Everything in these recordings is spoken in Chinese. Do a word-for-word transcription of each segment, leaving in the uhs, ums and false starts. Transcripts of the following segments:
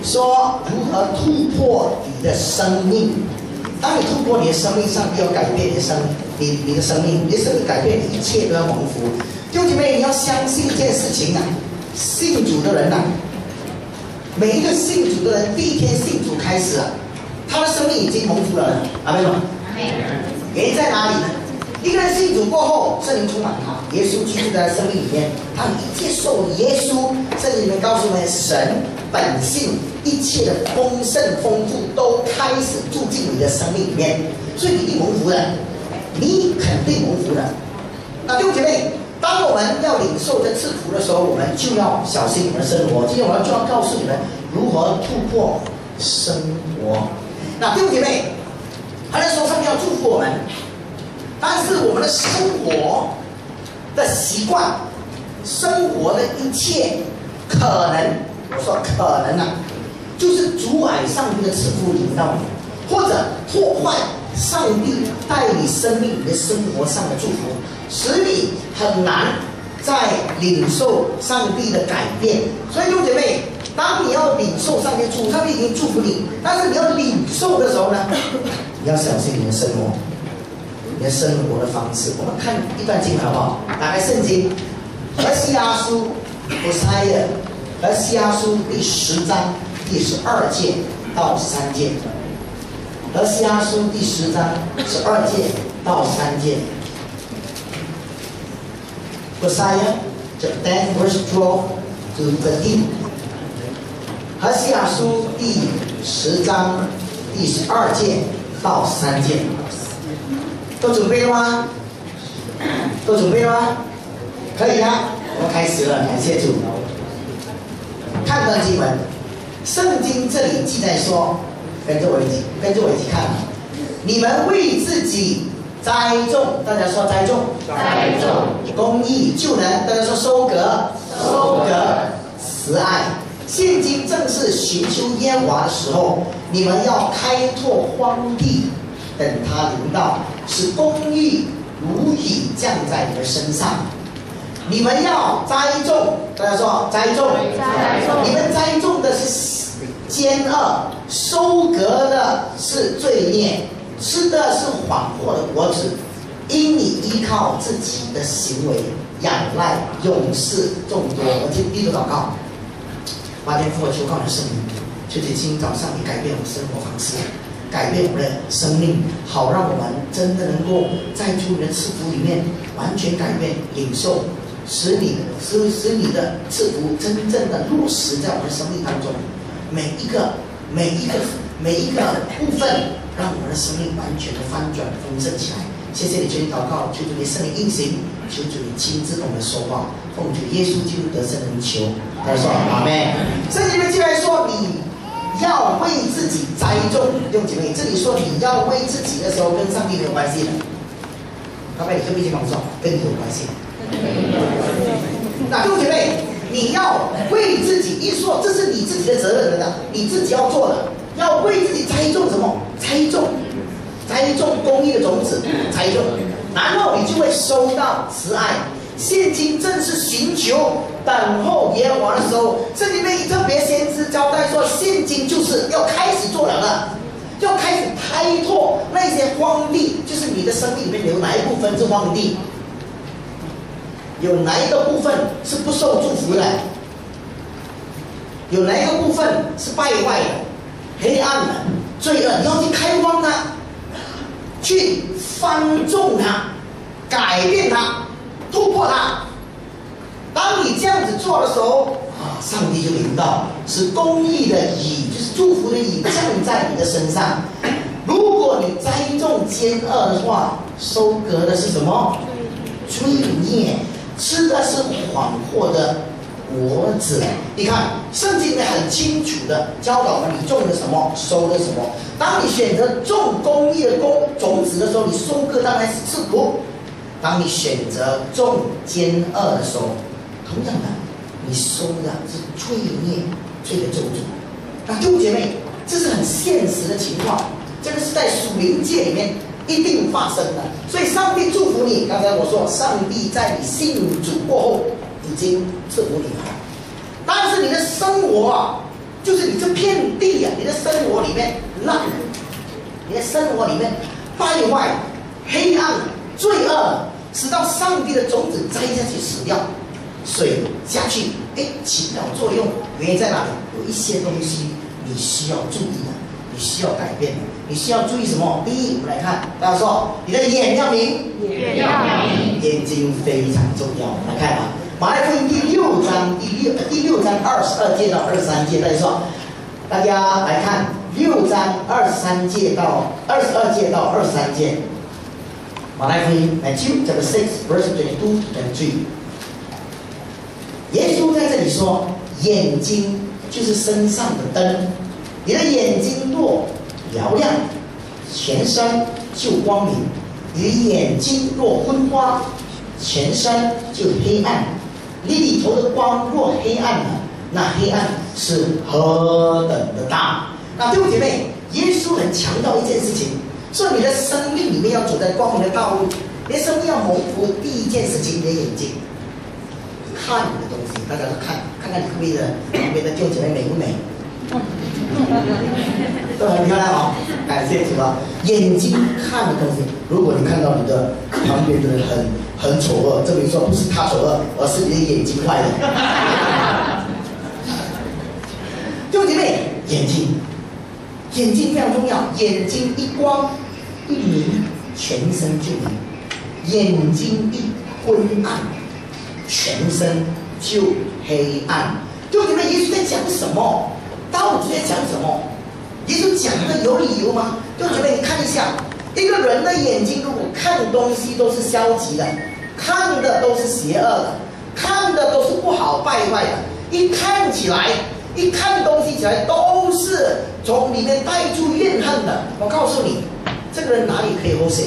说如何突破你的生命。当你突破你的生命，上帝要改变你的生你你的生命，你的生命改变，你一切都要蒙福。弟兄姐妹，你要相信一件事情啊，信主的人啊，每一个信主的人，第一天信主开始啊，他的生命已经蒙福了。阿门吗？原因在哪里呢？一个人信主过后，圣灵充满他，耶稣居住在他生命里面，他一接受耶稣。圣经里面告诉我们，神本性一切的丰盛丰富都开始住进你的生命里面，所以你一定蒙福的，你肯定蒙福的。那弟兄姐妹，当我们要领受这赐福的时候，我们就要小心我们的生活。今天我要就要告诉你们如何突破生活。那弟兄姐妹，很多时候上帝要祝福我们，但是我们的生活的习惯、生活的一切可能，我说可能啊，就是阻碍上帝的赐福临到你，或者破坏上帝带你生命里的生活上的祝福，使你很难再领受上帝的改变。所以弟兄姐妹，当你要领受上帝祝福，上帝已经祝福你，但是你要领受的时候呢，你要小心你的生活，你的生活的方式。我们看一段经文好不好？打开圣经，何西阿书，我猜的，何西阿书第十章第十二节到三节。何西阿书第十章十二节到三节。Hosea chapter ten verse twelve to thirteen。何西阿书第十章第十二节到三节。都准备了吗？都准备了吗？可以啊，我们开始了，感谢主。看段经文，圣经这里记载说，跟着我一起，跟着我一起看。你们为自己栽种，大家说栽种， 栽种公义就能，大家说收割，收割慈爱。现今正是寻求耶和华的时候，你们要开拓荒地，等他临到，使公义如雨降在你的身上。你们要栽种，大家说栽种， 栽种你们栽种的是奸恶，收割的是罪孽，吃的是谎话的果子。因你依靠自己的行为，仰赖勇士众多。我今天低头祷告，八天复活求告你的圣灵，求你今早上你改变我们生活方式，改变我们的生命，好让我们真的能够在主你的赐福里面完全改变领受，使你使使你的赐福真正的落实在我们的生命当中，每一个每一个每一个部分，让我们的生命完全的翻转丰盛起来。谢谢你，求你祷告，求主你圣灵运行，求主你亲自跟我们说话，奉主耶稣基督得胜的名求。大家说阿们。圣经里面既然说你要为自己栽种，弟兄姐妹，这里说你要为自己的时候，跟上帝没有关系的。刚才你跟面前讲说，跟你有关系。那弟兄姐妹，你要为自己，一说这是你自己的责任的，你自己要做的，要为自己栽种什么？栽种。栽种公义的种子，栽种，然后你就会收到慈爱。现今正是寻求、等候耶和华的时候。圣经里面特别先知交代说，现今就是要开始做了了，要开始开拓那些荒地，就是你的生命里面有哪一部分是荒地，有哪一个部分是不受祝福的，有哪一个部分是败坏的、黑暗的、罪恶，你要去开荒它。去翻种它，改变它，突破它。当你这样子做的时候，啊，上帝就临到，使公义的雨，就是祝福的雨降在你的身上。如果你栽种奸恶的话，收割的是什么？罪孽，吃的是谎祸的果子。你看，圣经里面很清楚的教导我们，你种的什么，收的什么。当你选择种公义的公种子的时候，你收割当然是赐福；当你选择种奸恶的时候，同样的，你收的是罪孽、罪的咒诅。那弟兄姐妹，这是很现实的情况，这个是在属灵界里面一定发生的。所以上帝祝福你。刚才我说，上帝在你信主过后已经赐福你了，但是你的生活啊， 就是你这片地啊，你的生活里面烂了，你的生活里面败坏、黑暗、罪恶，使到上帝的种子栽下去死掉，水下去，哎，起不了作用。原因在哪里？有一些东西你需要注意的，你需要改变的。你需要注意什么？第一，我们来看，大家说，你的眼要明， 眼要明， 眼睛非常重要。来看啊，马太福音第六章第六第六章二十二节到二十三节，大家说，大家来看六章二十三节到二十二节到二十三节。马太福音 Matthew chapter six verse twenty-two and three。耶稣在这里说，眼睛就是身上的灯，你的眼睛若嘹亮，全身就光明；你的眼睛若昏花，全身就黑暗。你里头的光若黑暗了，那黑暗是何等的大！那弟兄姐妹，耶稣很强调一件事情，说你的生命里面要走在光明的道路，你的生命要蒙福。第一件事情，你的眼睛看你的东西，大家都看看看你隔壁的旁边的弟兄姐妹美不美？都很漂亮哦，感谢主啊！眼睛看的东西，如果你看到你的旁边的人很很丑恶，证明说不是他丑恶，而是你的眼睛坏了。弟兄姐妹，眼睛，眼睛非常重要，眼睛一光一明，全身就明；眼睛一昏暗，全身就黑暗。弟兄姐妹，耶稣在讲什么？到底在讲什么？耶稣讲的有理由吗？弟兄姐妹，你看一下，一个人的眼睛如果看东西都是消极的，看的都是邪恶的，看的都是不好败坏的，一看起来，一看东西起来都是从里面带出怨恨的。我告诉你，这个人哪里可以活谁？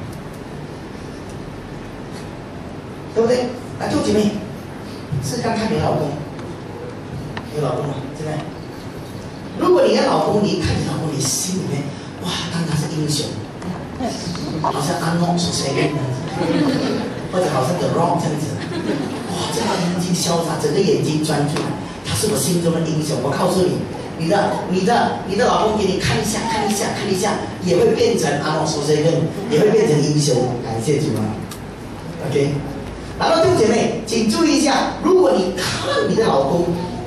对不对？啊，弟兄姐妹，试看看你老公，你老公吗？现在？如果你的老公，你一看你老公，你心里面哇，当他是英雄，好像安诺所说的样子，或者好像 The Rock 这样子，哇，这个眼睛潇洒，整个眼睛专注，他是我心中的英雄。我告诉你，你的、你的、你的老公给你看一下、看一下、看一下，也会变成安诺所说的样子，也会变成英雄。感谢主啊 ！OK， 然后弟兄姐妹，请注意一下，如果你看你的老公，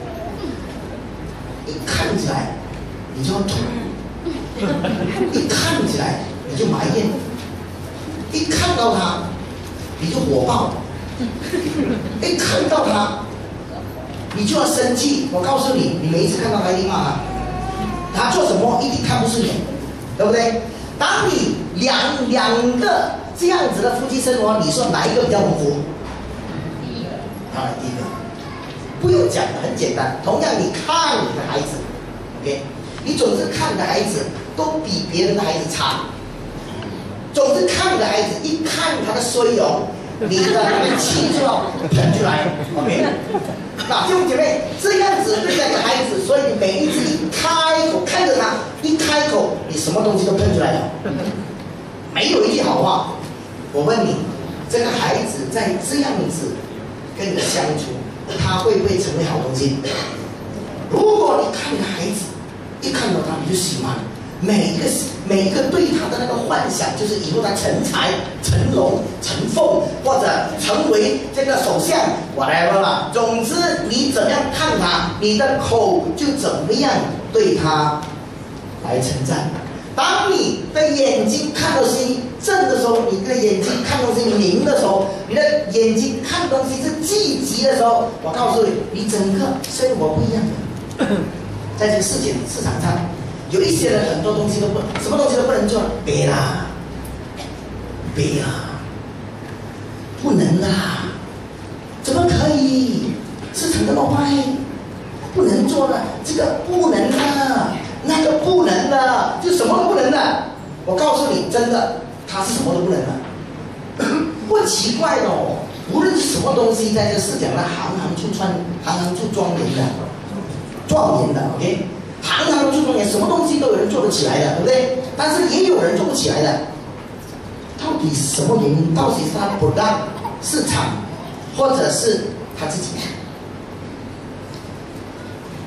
一看起来你就要吐，一看起来你就埋怨，一看到他你就火爆，一看到他你就要生气。我告诉你，你每一次看到他一定骂他，他做什么一定看不顺眼，对不对？当你两两个这样子的夫妻生活，你说哪一个比较蒙福？当然第一个。不用讲的，很简单。同样，你看你的孩子 ，OK， 你总是看你的孩子都比别人的孩子差，总是看你的孩子，一看他的衰容，你的气就要喷出来 ，OK。那弟兄姐妹，这样子对待你的孩子，所以你每一次一开口看着他，一开口，你什么东西都喷出来了，没有一句好话。我问你，这个孩子在这样子跟你相处，他会不会成为好东西？如果你看你的孩子，一看到他你就喜欢，每一个每一个对他的那个幻想，就是以后他成才、成龙、成凤，或者成为这个首相 ，whatever 啦。总之，你怎么样看他，你的口就怎么样对他来称赞。当你的眼睛看东西正的时候，你的眼睛看东西明的时候，你的眼睛看东西是积极的时候，我告诉你，你整个生活不一样的。在这个世界市场上，有一些人很多东西都不，什么东西都不能做，别啦，别啦，不能啦，怎么可以？市场这么坏，不能做了，这个不能了。那个不能的，就什么都不能的。我告诉你，真的，他是什么都不能的。不奇怪的哦，无论是什么东西，在这个世界上行行出状，行行出庄严的，庄严的 ，OK， 行行出庄严，什么东西都有人做得起来的，对不对？但是也有人做不起来的。到底什么原因？到底是他不让市场，或者是他自己？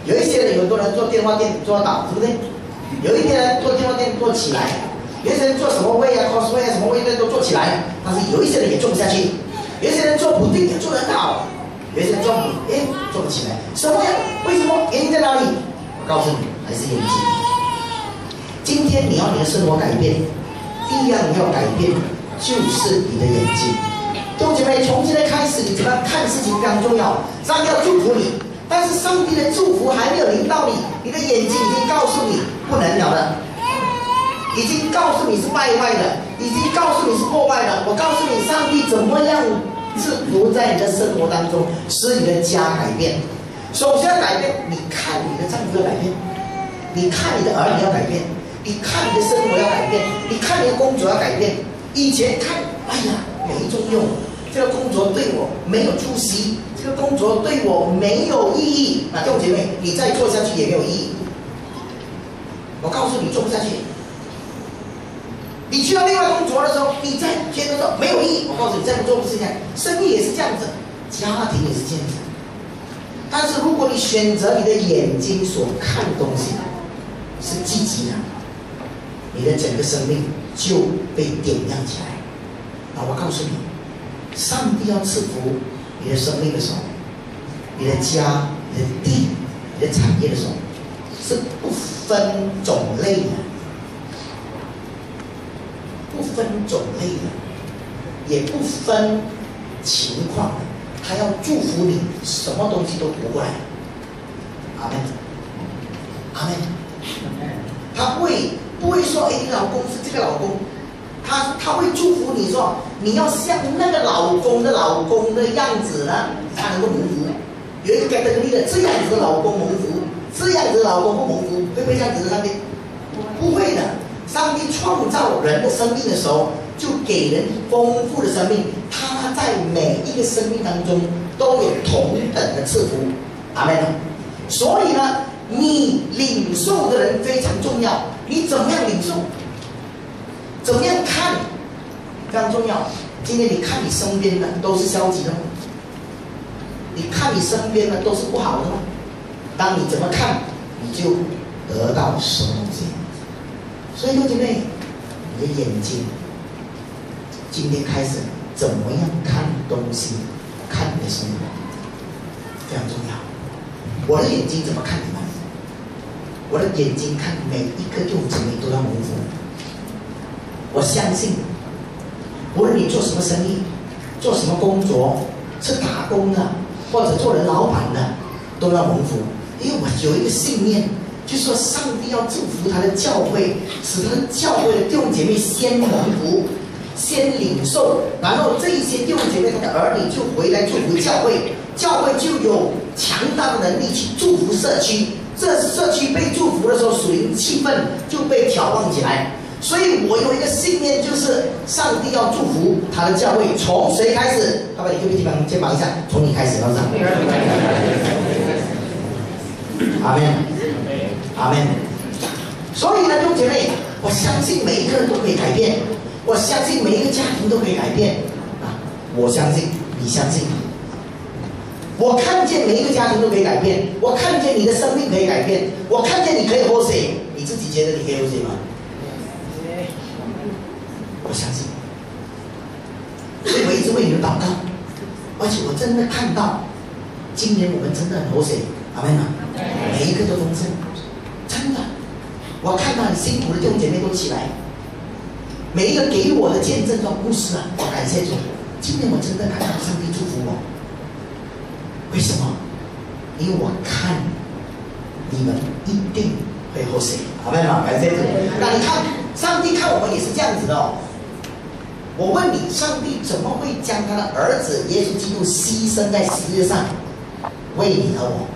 有一些人，有很多人做电话店做到，对不对？有一些人做电话店做起来，有一些人做什么位啊 cosplay 啊什么位都做起来，但是有一些人也做不下去，有一些人做补丁也做得很好，有一些人做补哎做不起来，什么呀？为什么？原因在哪里？我告诉你，还是眼睛。今天你要你的生活改变，第一样你要改变就是你的眼睛。弟兄姐妹，从现在开始，你怎么样看事情非常重要。上帝要祝福你，但是上帝的祝福还没有临到你，你的眼睛已经告诉你不能了了，已经告诉你是败坏的，已经告诉你是破坏的。我告诉你，上帝怎么样赐福在你的生活当中，使你的家改变。首先要改变，你看你的丈夫要改变，你看你的儿女要改变，你看你的生活要改变，你看你的工作要改变。以前看，哎呀，没作用，这个工作对我没有出息，这个工作对我没有意义。那弟兄姐妹，你再做下去也没有意义。我告诉你，做不下去。你去到另外工作的时候，你再觉得说没有意义。我告诉你，再不做不是这样，生意也是这样子，家庭也是这样子。但是如果你选择你的眼睛所看的东西是积极的，你的整个生命就被点亮起来。那我告诉你，上帝要赐福你的生命的时候，你的家、你的地、你的产业的时候，是不分种类的，不分种类的，也不分情况的。他要祝福你，什么东西都夺过来。阿门，阿门。他不会不会说，哎，你老公是这个老公，他他会祝福你说，你要像那个老公的老公的样子呢，才能够蒙福。有一个 category 的这样子的老公蒙福，这样子的老公不蒙福，会不会这样子的上帝？不会的。上帝创造人的生命的时候，就给人丰富的生命，他在每一个生命当中都有同等的赐福。阿门。所以呢，你领受的人非常重要，你怎么样领受，怎么样看非常重要。今天你看你身边的都是消极的吗？你看你身边的都是不好的吗？当你怎么看，你就得到什么东西。所以弟兄姐妹，你的眼睛今天开始怎么样看东西，看你的生活非常重要。我的眼睛怎么看你们？我的眼睛看每一个弟兄姐妹都要蒙福。我相信，无论你做什么生意，做什么工作，是打工的或者做人老板的，都要蒙福。因为我有一个信念，就是说上帝要祝福他的教会，使他的教会的弟兄姐妹先蒙福，先领受，然后这一些弟兄姐妹他的儿女就回来祝福教会，教会就有强大的能力去祝福社区。这社区被祝福的时候，属灵气氛就被挑旺起来。所以我有一个信念，就是上帝要祝福他的教会，从谁开始？爸爸，你可不可以肩膀肩膀一下？从你开始，老长。阿门，阿门。所以呢，弟兄姐妹，我相信每一个人都可以改变，我相信每一个家庭都可以改变啊！我相信，你相信。我看见每一个家庭都可以改变，我看见你的生命可以改变，我看见你可以喝水，你自己觉得你可以喝水吗？我相信，所以我一直为你们祷告，而且我真的看到，今年我们真的很喝水，阿们啊！每一个都丰盛，真的，我看到很辛苦的弟兄姐妹都起来，每一个给我的见证说，牧师啊，我感谢主，今年我真的感到上帝祝福我。为什么？因为我看你们一定会喝水，阿们啊！感谢主。那你看，上帝看我们也是这样子的哦。我问你，上帝怎么会将他的儿子耶稣基督牺牲在十字架上，为你和我？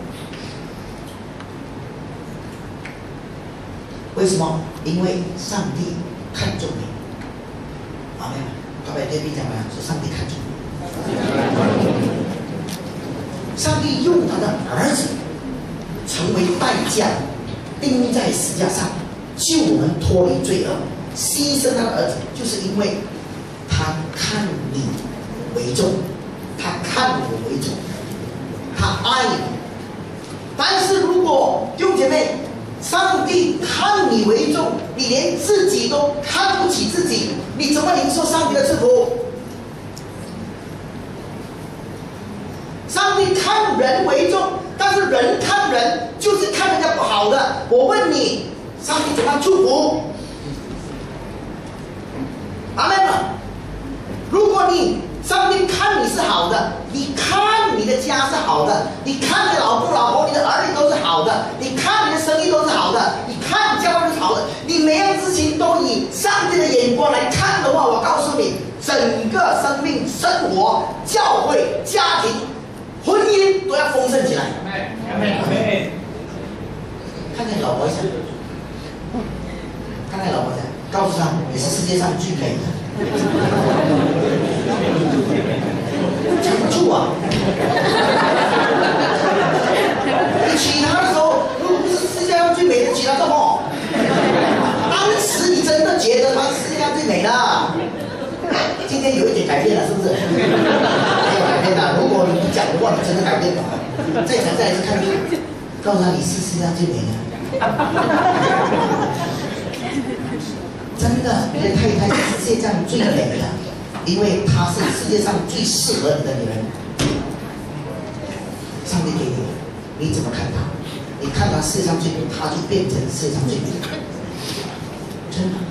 为什么？因为上帝看重你。阿门。他把对比讲完，说上帝看重你。上帝用他的儿子成为代价，钉在十字架上，救我们脱离罪恶。牺牲他的儿子，就是因为他看你为重，他看我为重，他爱你， 但是如果弟兄姐妹，上帝看你为重，你连自己都看不起自己，你怎么领受上帝的赐福？上帝看人为重，但是人看人就是看人家不好的。我问你，上帝怎么祝福？阿们吗？如果你上帝看你是好的，你看你的家是好的，你看你的老公老婆、你的儿女都是好的，你看你的生意都是好的，你看你教会是好的，你每样事情都以上帝的眼光来看的话，我告诉你，整个生命、生活、教会、家庭、婚姻都要丰盛起来。看看老婆一下，看看老婆一下，告诉他你是世界上最美的。撑不住啊！你娶她的时候，如果不是世界上最美的，娶她干嘛？当时你真的觉得她是世界上最美的，今天有一点改变了，是不是？没有改变了。如果你不讲的话，你真的改变了。再讲再一次看看，告诉他你是世界上最美的。真的，你的太太是世界上最美的，因为她是世界上最适合你的女人。上帝给你，你怎么看她？你看她世界上最美，她就变成世界上最美的。真的，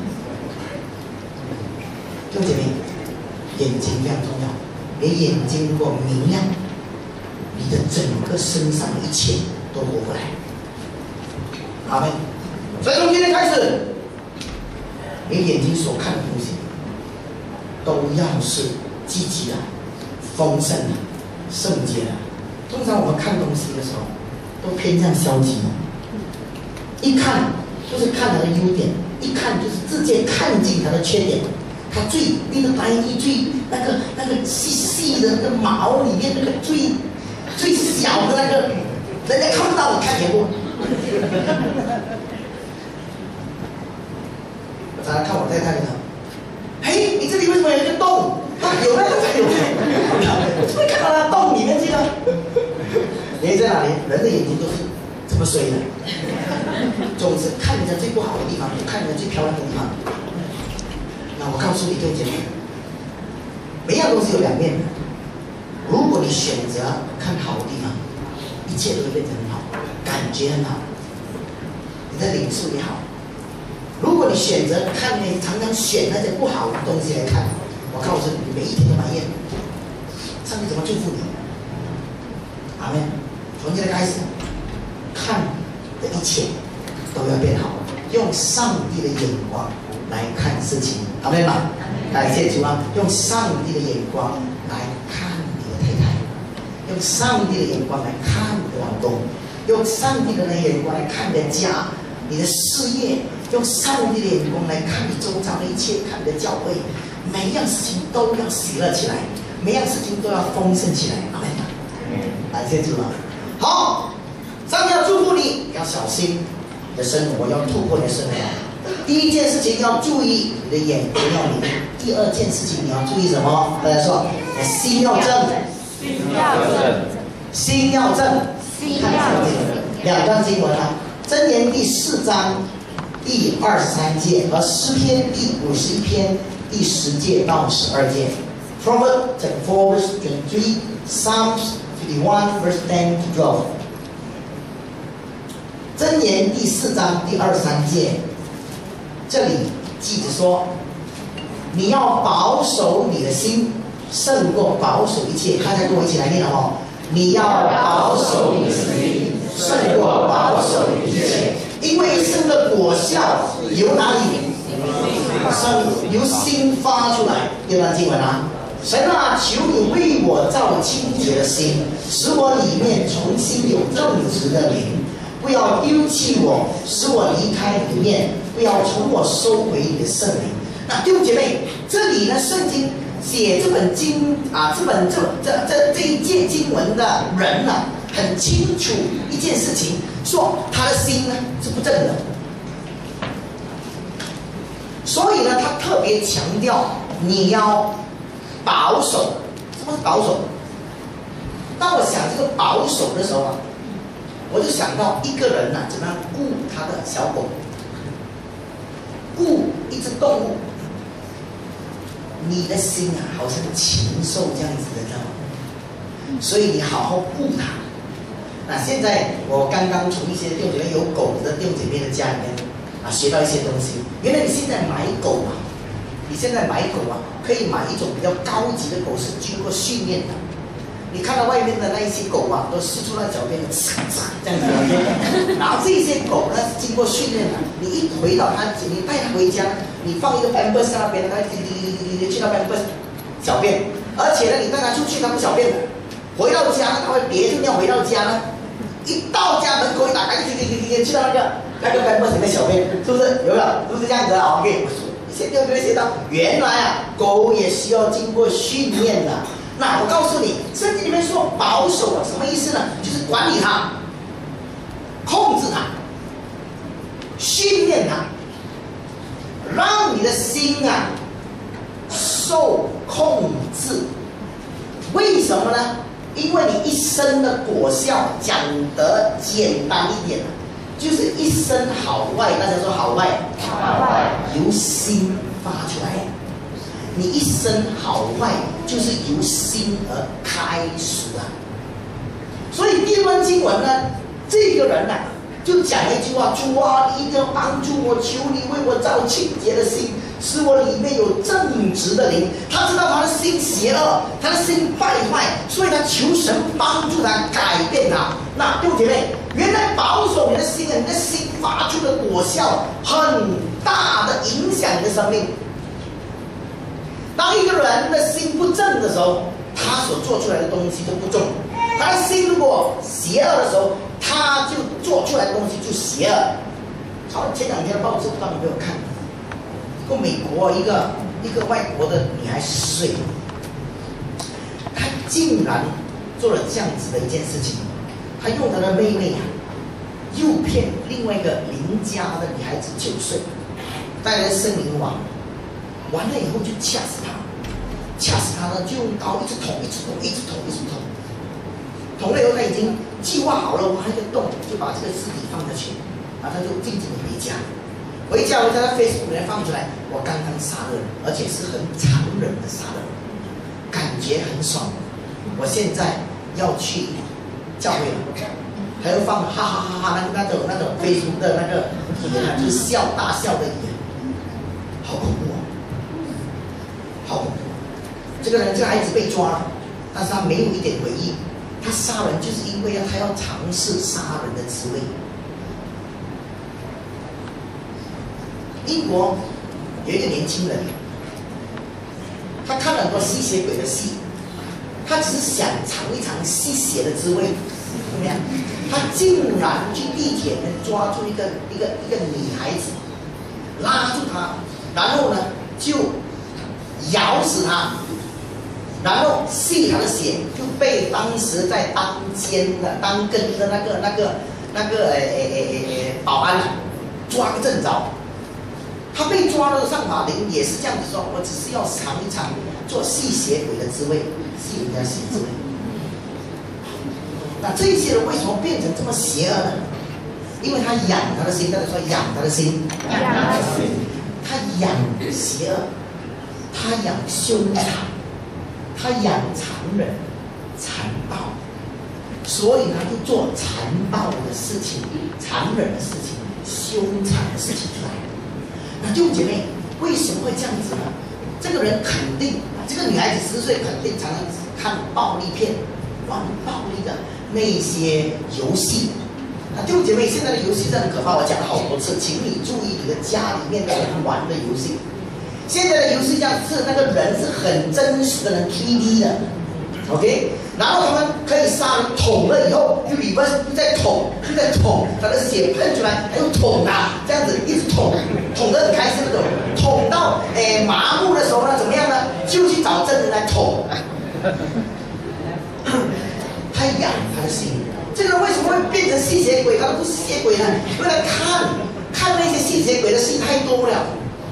弟兄姐妹，眼睛非常重要。你眼睛如果明亮，你的整个身上的一切都活过来。阿们。所以从今天开始，你眼睛所看的东西，都要是积极的、丰盛的、圣洁的。通常我们看东西的时候，都偏向消极的。一看就是看他的优点，一看就是直接看尽他的缺点。他最那个白衣最那个那个细细的那个毛里面那个最最小的那个，人家看不到，你看见过？我常常看我太太的，嘿，你这里为什么有一个洞？啊，有那个才有，我怎么会看到那洞里面去呢？原因在哪里？人的眼睛都是这么衰的，总是看人家最不好的地方，不看人家最漂亮的地方。那我告诉你，弟兄姐妹，每样东西有两面的。如果你选择看好的地方，一切都会变成很好，感觉很好，你的领受也好。如果你选择看那常常选那些不好的东西来看，我告诉你，你每一天都埋怨，上帝怎么祝福你？阿们。从今天开始，看的一切都要变好，用上帝的眼光来看事情。阿们吗？感谢主啊！用上帝的眼光来看你的太太，用上帝的眼光来看你的老公，用上帝的眼光来看你的家、你的事业，用上帝的眼光来看你周遭的一切，看你的教会，每一样事情都要喜乐起来，每一样事情都要丰盛起来。阿们吗？感谢主啊！好，上帝要祝福你，要小心你的生活，要突破你的生活。第一件事情要注意你的眼不要灵。第二件事情你要注意什么？大家说，心要正， 心要正， 心要正。 心要正。 两段经文啊，箴言第四章第二十三节和诗篇第五十一篇第十节到十二节。Proverbs four verse twenty-three, Psalms fifty-one verse ten to twelve。箴言第四章第二十三节。这里记着说，你要保守你的心，胜过保守一切。大家跟我一起来念好不好？你要保守你的心，胜过保守一切。因为一生的果效由哪里？生由心发出来。第二段经文啊，神啊，求你为我造清洁的心，使我里面重新有正直的灵。不要丢弃我，使我离开你面，不要从我收回你的圣灵。那弟兄姐妹，这里呢，圣经写这本经啊，这本这这这这一节经文的人呢、啊，很清楚一件事情，说他的心呢是不正的，所以呢，他特别强调你要保守。什么是保守？当我想这个保守的时候啊， 我就想到一个人呐、啊，怎么样顾他的小狗，顾一只动物，你的心啊，好像禽兽这样子的，知道吗？所以你好好顾它。那现在我刚刚从一些弟兄姐妹有狗的弟兄姐妹的家里面啊，学到一些东西。原来你现在买狗啊，你现在买狗啊，可以买一种比较高级的狗，是经过训练的。你看到外面的那一些狗啊，都是出来脚边的嚓嚓这样子，然后这些狗呢是经过训练的。你一回到它，你带它回家，你放一个 pampers 在那边，它滴滴滴滴滴去那 pampers 小便，而且呢，你带它出去，它不小便的。回到家呢，它会别着尿回到家呢，一到家门口一打开，滴滴滴滴去到那个那个 pampers 里面小便，是不是？有没有？是不是这样子啊 ？OK， 我说现在就会学到，原来啊，狗也需要经过训练的。那我告诉你，圣经里面说保守啊，什么意思呢？就是管理它，控制它，训练它，让你的心啊受控制。为什么呢？因为你一生的果效，讲得简单一点，就是一生好坏。大家说好坏， 好坏由心发出来。你一生好坏就是由心而开始的，所以第二段经文呢，这个人呢、啊、就讲一句话：主啊，你一定要帮助我，求你为我造清洁的心，使我里面有正直的灵。他知道他的心邪恶，他的心败坏，所以他求神帮助他改变他。那弟兄姐妹，原来保守你的心，你的心发出的果效，很大的影响你的生命。当一个人的心不正的时候，他所做出来的东西就不正；他的心如果邪恶的时候，他就做出来的东西就邪恶。好，前两天的报纸不知道你有没有看？一个美国一个一个外国的女孩十岁，她竟然做了这样子的一件事情，她用她的妹妹啊，诱骗另外一个邻家的女孩子九岁，带来森林网。完了以后就掐死他，掐死他呢就用刀一直捅，一直捅，一直捅，一直捅。捅了以后他已经计划好了，挖一个洞就把这个尸体放下去，然后他就静静的回家。回家回家在 Facebook 里面放出来，我刚刚杀了人，而且是很残忍的杀了人，感觉很爽。我现在要去教会了，还要放哈哈哈哈那那种那种 Facebook 的那个语言，就是笑大笑的语言，好恐怖哦！好恐怖！这个人，这个孩子被抓了，但是他没有一点悔意。他杀人就是因为要他要尝试杀人的滋味。英国有一个年轻人，他看了很多吸血鬼的戏，他只是想尝一尝吸血的滋味，怎么样？他竟然去地铁里面抓住一个一个一个女孩子，拉住她，然后呢就咬死他，然后吸他的血，就被当时在当监的当根的那个那个那个诶诶诶诶保安抓个正着。他被抓了上法庭也是这样子说，我只是要尝一尝做吸血鬼的滋味，吸人家血滋味。那这些人为什么变成这么邪恶呢？因为他养他的心，大家说养他的心，养他的心，他养邪恶。他养凶残，他养残忍、残暴，所以他就做残暴的事情、残忍的事情、凶残的事情出来。那弟兄姐妹，为什么会这样子呢？这个人肯定，这个女孩子十岁，肯定常常看暴力片、玩暴力的那些游戏。那弟兄姐妹，现在的游戏真的很可怕，我讲了好多次，请你注意你的家里面的人玩的游戏。现在的游戏这样是那个人是很真实的人 ，three D 的 ，OK， 然后他们可以杀人，捅了以后就里边又在捅，又在捅，他的血喷出来，还有捅啊，这样子一直捅，捅得很开心的捅，捅到诶麻木的时候呢，怎么样呢？就去找真人来捅。他养他的心，这个人为什么会变成吸血鬼？他都不是吸血鬼呢，因为他看看那些吸血鬼的戏太多了。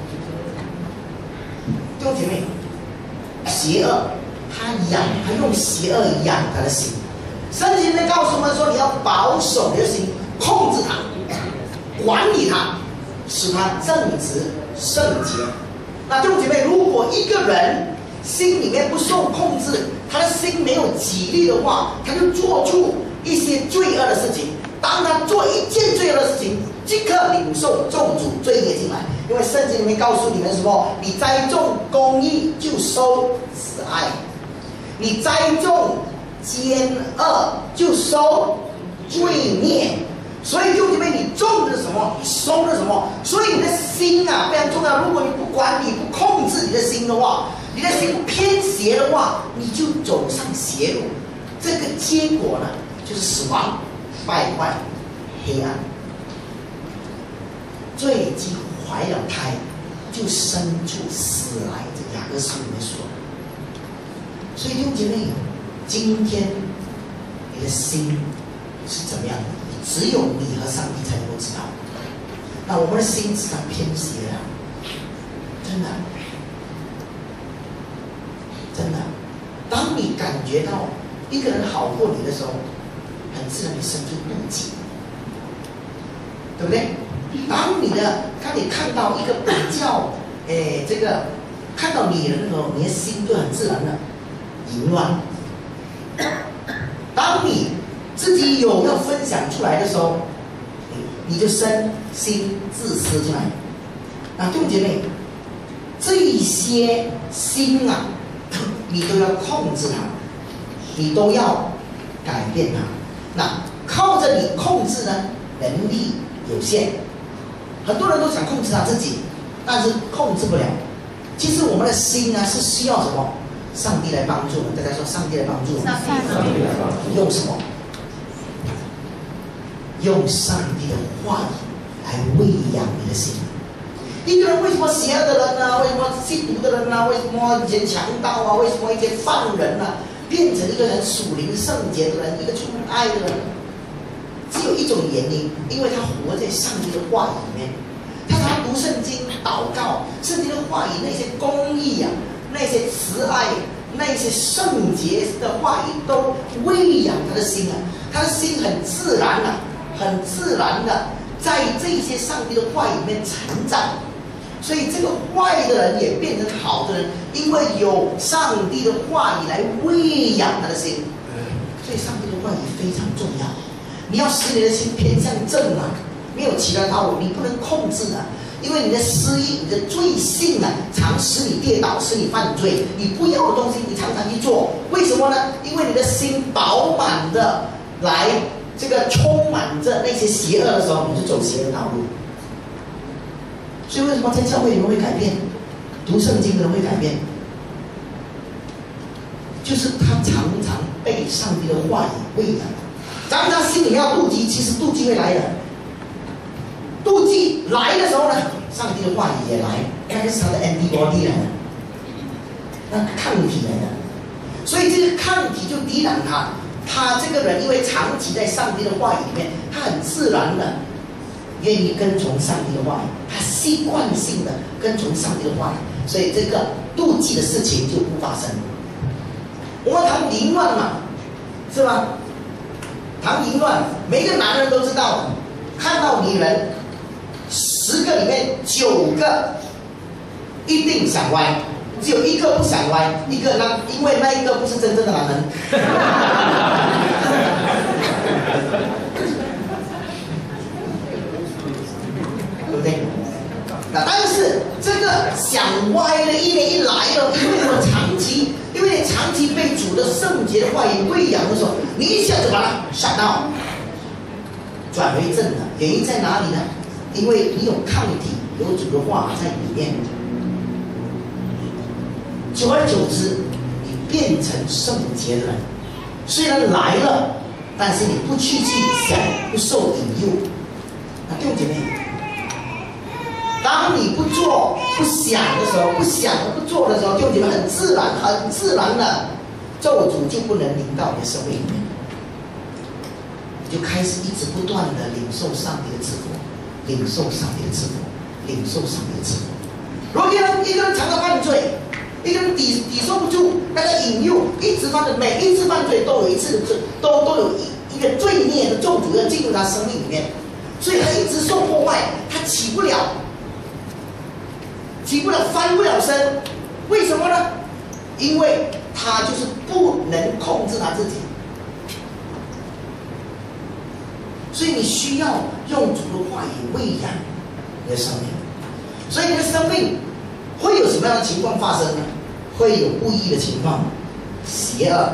弟兄姐妹，邪恶，他养，他用邪恶养他的心， 圣经里面告诉我们说，你要保守你的心，控制它，管理它，使它正直圣洁。那弟兄姐妹，如果一个人心里面不受控制，他的心没有纪律的话，他就做出一些罪恶的事情。当他做一件罪恶的事情，即刻领受咒诅罪孽进来。因为圣经里面告诉你们什么？你栽种公义，就收慈爱；你栽种奸恶，就收罪孽。所以弟兄姐妹，你种的什么，你收的什么。所以你的心啊非常重要。如果你不管理、不控制你的心的话，你的心偏邪的话，你就走上邪路。这个结果呢，就是死亡、败坏、黑暗。罪既怀了胎，就生出死来。这雅各书里面说。所以弟兄姐妹，今天你的心是怎么样的？只有你和上帝才能够知道。那我们的心时常偏邪了，真的，真的。当你感觉到一个人好过你的时候，很自然你生出妒忌，对不对？当你的，当你看到一个比较，诶，这个看到女人的时候，你的心就很自然的淫乱。当你自己有要分享出来的时候，你就生心自私出来。啊，弟兄姐妹，这一些心啊，你都要控制它，你都要改变它。那靠着你控制呢，能力有限。很多人都想控制他自己，但是控制不了。其实我们的心呢，是需要什么？上帝来帮助我们。大家说，上帝来帮助我们。 上帝来帮助。 用什么？用上帝的话语来喂养你的心。一个人为什么邪恶的人呢、啊？为什么吸毒的人呢、啊？为什么以前强盗啊？为什么一些犯人啊，变成一个人属灵圣洁的人，一个充满爱的人？只有一种原因，因为他活在上帝的话语里面，他常读圣经、祷告，圣经的话语那些公义啊，那些慈爱，那些圣洁的话语都喂养他的心啊，他的心很自然啊，很自然的在这些上帝的话语里面成长。所以这个坏的人也变成好的人，因为有上帝的话语来喂养他的心。所以上帝的话语非常重要。你要使你的心偏向正啊，没有其他套路，你不能控制的，因为你的私欲、你的罪性啊，常使你跌倒，使你犯罪。你不要的东西，你常常去做，为什么呢？因为你的心饱满的来这个充满着那些邪恶的时候，你就走邪的道路。所以为什么在教会里面会改变？读圣经的人会改变，就是他常常被上帝的话语喂养。当他心里要妒忌，其实妒忌会来的。妒忌来的时候呢，上帝的话语也来，那个是他的 antibody 来的，那抗体来的。所以这个抗体就抵挡他。他这个人因为长期在上帝的话语里面，他很自然的愿意跟从上帝的话语，他习惯性的跟从上帝的话语，所以这个妒忌的事情就不发生。我们谈淫乱嘛，是吧？谈淫乱，每个男人都知道，看到女人，十个里面九个一定想歪，只有一个不想歪，一个那因为那一个不是真正的男人。对不对？那但是这个想歪的一年一来了，因为我长期，因为你长期被主的圣洁的话语喂养的时候，你一下子把它闪到，转为正了。原因在哪里呢？因为你有抗体，有主的话在里面，久而久之，你变成圣洁的人。虽然来了，但是你不去去想，不受引诱。那弟兄姐妹，当你不做、不想的时候，不想不做的时候，弟兄姐妹很自然、很自然的咒诅就不能临到你的生命里面，你就开始一直不断的领受上帝的赐福，领受上帝的赐福，领受上帝的赐福。如果一个人一个人常常犯罪，一一个人抵抵受不住那个引诱，一直犯的每一次犯罪都有一次的罪，都都有一一个罪孽的咒诅要进入他生命里面，所以他一直受破坏，他起不了，起不了，翻不了身。为什么呢？因为他就是不能控制他自己。所以你需要用主的话语喂养你的生命，所以你的生命会有什么样的情况发生呢？会有不义的情况，邪恶、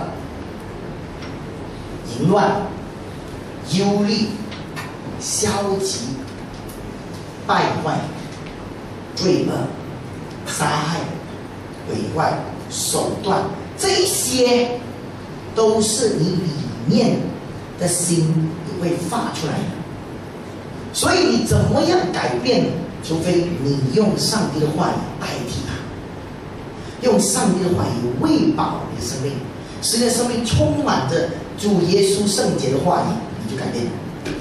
淫乱、忧虑、消极、败坏、罪恶、杀害、毁坏、手段，这一些都是你里面的心会发出来的。所以你怎么样改变？除非你用上帝的话语代替它，用上帝的话语喂饱你的生命，使你的生命充满着主耶稣圣洁的话语，你就改变了。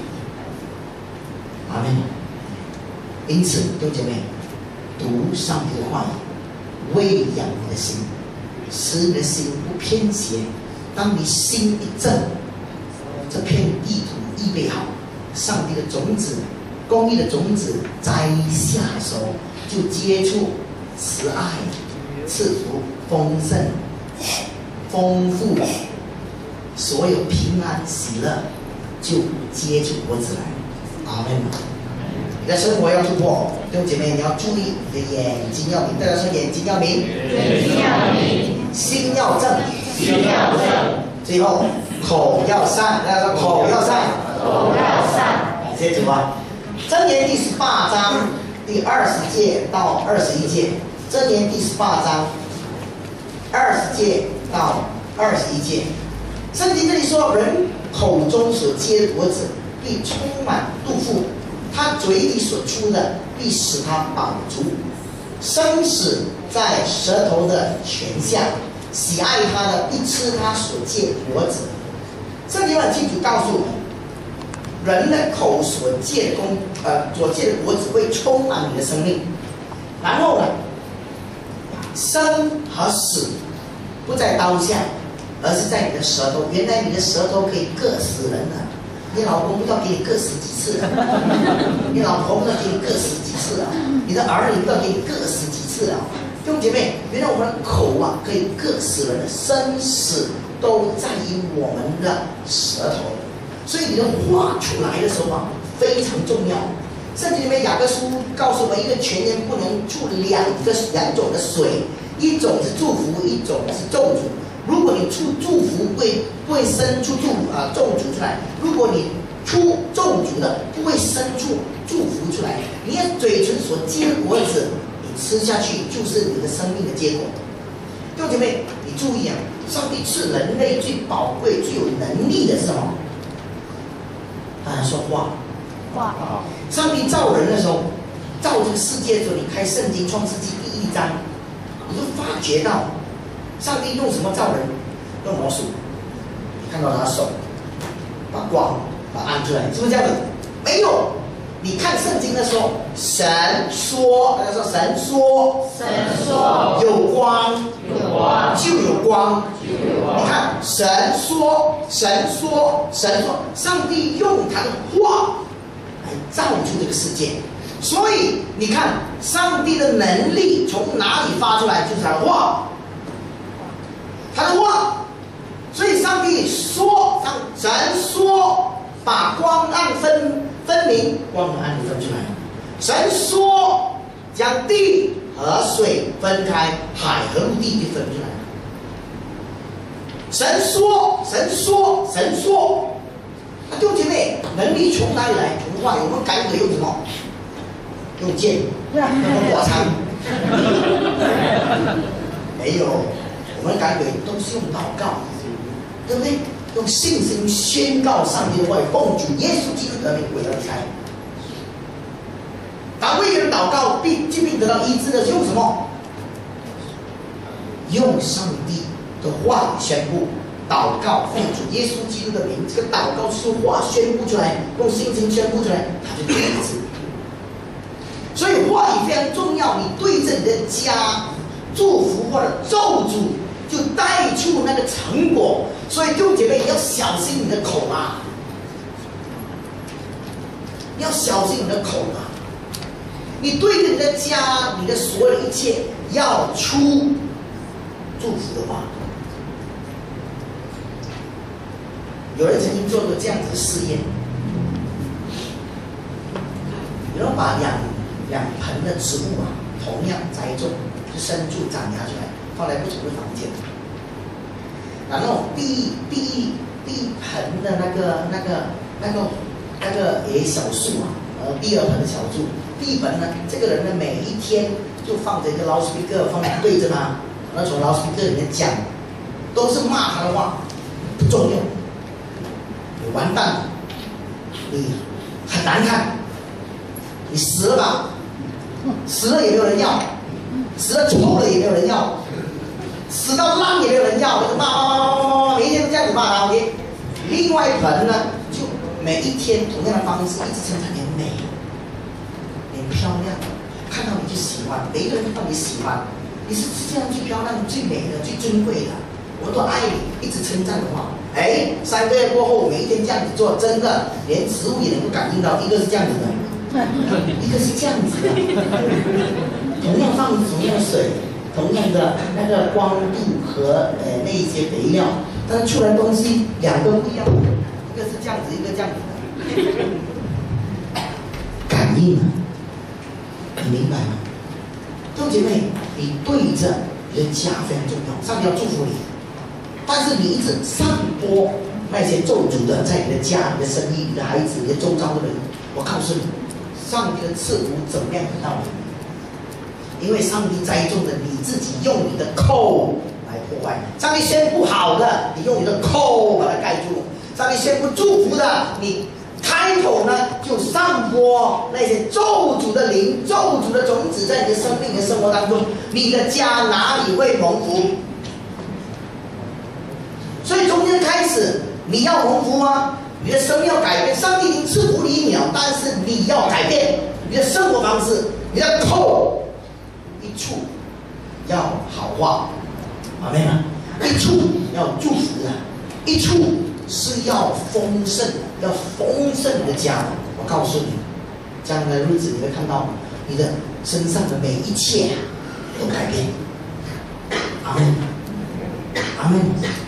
阿们。因此，弟兄姐妹，读上帝的话语，喂养你的心，使你的心不偏斜。当你心一正，这片地土预备好，上帝的种子，公义的种子摘下的时候，就接触慈爱、赐福、丰盛、丰富，所有平安喜乐就接触果子来。阿门。你的生活要突破，弟兄姐妹，你要注意你的眼睛要明，大家说眼睛要明， 眼睛要明， 心要正， 心要正， 最后口要善，大家说口要善， 口要善。 接着吧，箴言第十八章第二十节到二十一节，箴言第十八章二十节到二十一节，圣经这里说，人口中所结的果子必充满肚腹，他嘴里所出的必使他饱足。生死在舌头的泉下，喜爱他的必吃他所结的果子。圣经很清楚告诉我们，人的口所结的功，呃，所结的果子会充满你的生命。然后呢，生和死不在刀下，而是在你的舌头。原来你的舌头可以硌死人了。你老公不知道给你硌死几次了，你老婆不知道给你硌死几次了，你的儿女不知道给你硌死几次了。弟兄姐妹，原来我们的口啊可以硌死人的，生死都在于我们的舌头。所以你的话出来的时候啊，非常重要。圣经里面雅各书告诉我们，一个泉源不能出两个两种的水，一种是祝福，一种是咒诅。如果你出祝福，会不会生出祝啊咒诅出来？如果你出咒诅的，不会生出祝福出来。你的嘴唇所结的果子，你吃下去就是你的生命的结果。弟兄姐妹，你注意啊，上帝赐人类最宝贵、最有能力的是什么？他说话。 话。 上帝造人的时候，造这个世界的时候，你开圣经创世纪第一章，你就发觉到。上帝用什么造人？用老鼠。你看到他的手，把光把它按出来，是不是这样子？没有。你看圣经的时候，神说，大家说神说， 神说有光， 有光就有光。 就有光。 你看神说，神说，神说，上帝用他的话来造出这个世界。所以你看，上帝的能力从哪里发出来？就是他的话。他的话，所以上帝说，上神说，把光暗分分明，光和暗就分出来了。神说，将地和水分开，海和陆地就分出来了。神说，神说，神说，啊，弟兄姐妹，能力从哪里来？从话语。我们改鬼用什么？用剑，用火枪？没有。我们改鬼都是用祷告，对不对？用信心宣告上帝的话语，奉主耶稣基督的名为而开。当为人祷告必疾病得到医治的，用什么？用上帝的话语宣布，祷告奉主耶稣基督的名，这个祷告是话宣布出来，用信心宣布出来，他就得医治。所以话语非常重要，你对着你的家。 祝福或者咒诅，就带出那个成果。所以弟兄姐妹，你要小心你的口啊！你要小心你的口啊！你对着你的家，你的所有一切要出祝福的话。有人曾经做过这样子的试验，有人把两两盆的植物啊，同样栽种，就生出长芽出来，放在不同的房间。然后第一第一第一盆的那个那个那个那个诶小树啊，呃，第二盆的小树，第一盆呢，这个人呢每一天就放着一个 loudspeaker 放在对着他，然后从 loudspeaker 里面讲，都是骂他的话，不重要。你完蛋了，你很难看，你死了吧，死了也没有人要，死了丑了也没有人要，死到烂也没有人要，就是骂骂骂骂骂骂，每一天都这样子骂他。OK， 另外一盆呢，就每一天同样的方式，一直称赞你美，你漂亮，看到你就喜欢，每一个人看到你喜欢，你是世界上最漂亮、最美的、最尊贵的。我都爱你，一直称赞的话，哎，三个月过后，每一天这样子做，真的连植物也能够感应到，一个是这样子的，一个是这样子的，同样放同样的水，同样的那个光度和呃那一些肥料，但是出来的东西两个不一样，一个是这样子，一个这样子的，感应啊，你明白吗？弟兄姐妹，你对着你的家非常重要，上帝要祝福你。但是你一直散播那些咒诅的，在你的家、你的生意、你的孩子、你的周遭的人，我告诉你，上帝的赐福怎么样得到你？因为上帝栽种的，你自己用你的口来破坏。上帝宣布好的，你用你的口把它盖住；上帝宣布祝福的，你开口呢就散播那些咒诅的灵、咒诅的种子在你的生命、你的生活当中，你的家哪里会蒙福？所以从今天开始，你要蒙福吗？你的生命要改变。上帝已经赐福你一秒，但是你要改变你的生活方式。你的口一处要好话，阿们吗？一处要祝福的，一处是要丰盛，要丰盛你的家。我告诉你，将来的日子你会看到你的身上的每一切都改变。阿们，阿们。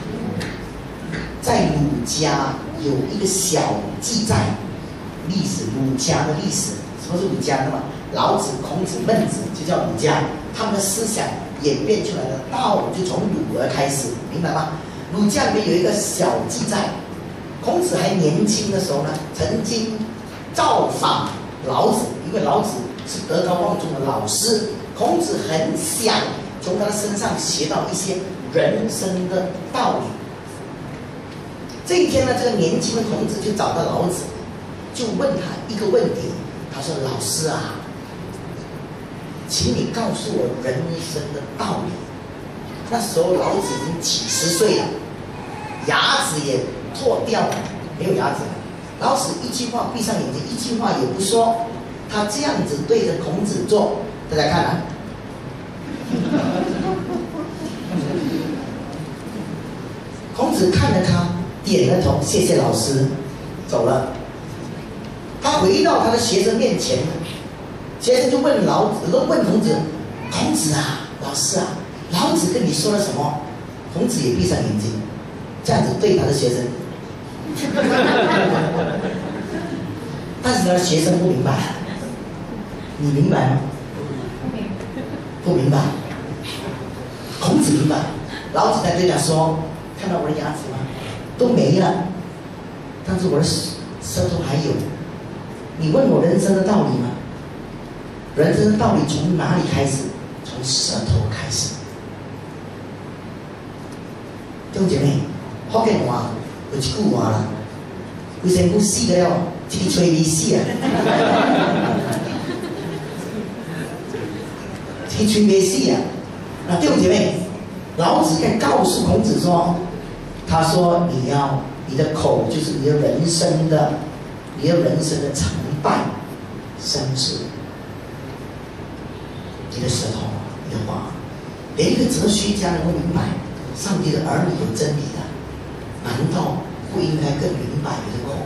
在儒家有一个小记载历史，儒家的历史，什么是儒家？那么老子、孔子、孟子就叫儒家，他们的思想演变出来的道就从儒而开始，明白吗？儒家里面有一个小记载，孔子还年轻的时候呢，曾经造访老子，因为老子是德高望重的老师，孔子很想从他的身上学到一些人生的道理。这一天呢，这个年轻的孔子就找到老子，就问他一个问题。他说：“老师啊，请你告诉我人生的道理。”那时候老子已经几十岁了，牙齿也脱掉了，没有牙齿了。老子一句话闭上眼睛，一句话也不说。他这样子对着孔子做，大家看啊。孔子看着他。点了头，谢谢老师，走了。他回到他的学生面前，学生就问老子，都问孔子：“孔子啊，老师啊，老子跟你说了什么？”孔子也闭上眼睛，这样子对他的学生。但是他的学生不明白，你明白吗？不明白。孔子明白，老子在对他说：“看到我的牙齿吗？都没了，但是我的舌头还有。你问我人生的道理吗？人生的道理从哪里开始？从舌头开始。弟兄姐妹，福建话有一句话啦，规身躯死了了，一个吹味死啊！一个吹味死啊！那弟兄姐妹，老子在告诉孔子说。他说：“你要，你的口就是你的人生的，你的人生的成败、生死。你的舌头，你的话， 连一个哲学家能够明白上帝的儿女有真理的，难道不应该更明白你的口？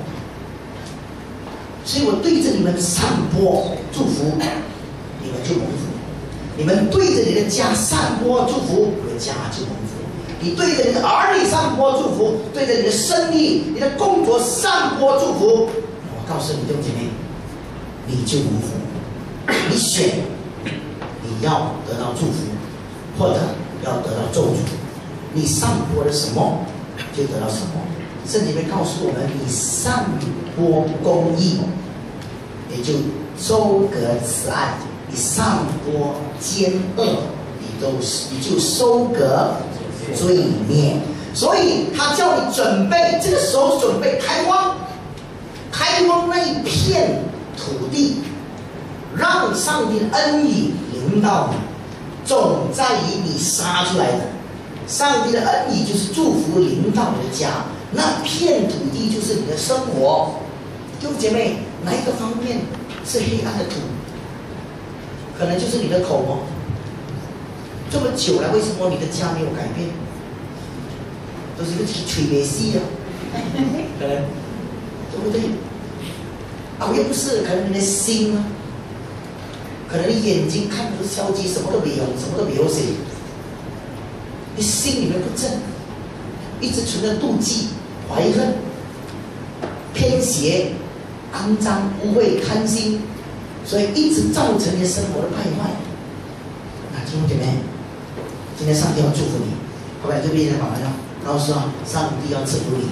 所以我对着你们散播祝福，你们就蒙福；你们对着你的家散播祝福，你的家就蒙福；你对着你的儿女散播祝福，对着你的生意、你的工作散播祝福，我告诉你弟兄姐妹，你就蒙福。你选，你要得到祝福，或者要得到咒诅。你散播了什么，就得到什么。圣经里面告诉我们，你散播公义，也就收割慈爱；你散播奸恶，你都你就收割罪孽。所以他叫你准备，这个时候准备开荒，开荒那一片土地，让上帝的恩雨临到你。种在于你杀出来的，上帝的恩雨就是祝福临到你的家，那片土地就是你的生活。弟兄姐妹，哪一个方面是黑暗的土？可能就是你的口哦。这么久了，为什么你的家没有改变？都是一个吹没戏啊，可能对不对？啊，又不是，可能你的心啊。可能你眼睛看不消极，什么都没有，什么都没有写。你心里面不正，一直存着妒忌、怀恨、偏邪、肮脏、污秽、贪心，所以一直造成你生活的败坏。那弟兄姐妹，今天上帝要祝福你，后来这边的妈妈要告诉他，上帝要赐福你，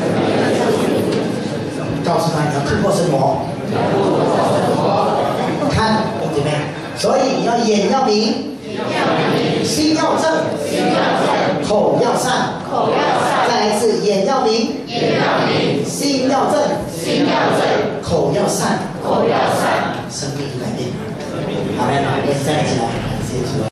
告诉他你要突破生活。看，弟兄姐妹，所以你要眼要明，心要正，口要善，再来一次，眼要明，心要正，口要善，生命改变。好，我们再一起来，感谢主。